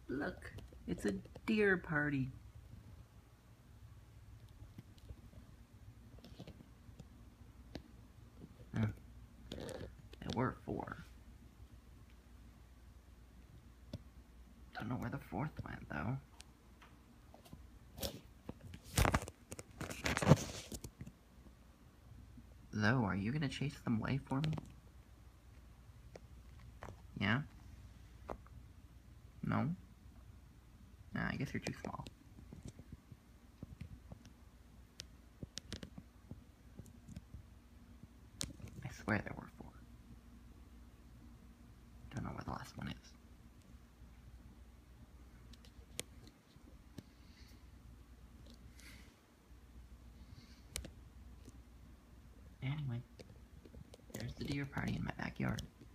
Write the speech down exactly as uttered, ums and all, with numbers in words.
Look, it's a deer party. Hmm. There were four. Don't know where the fourth went, though. Zoe, are you gonna chase them away for me? Yeah? No? Nah, I guess you're too small. I swear there were four. Don't know where the last one is. Anyway, there's the deer party in my backyard.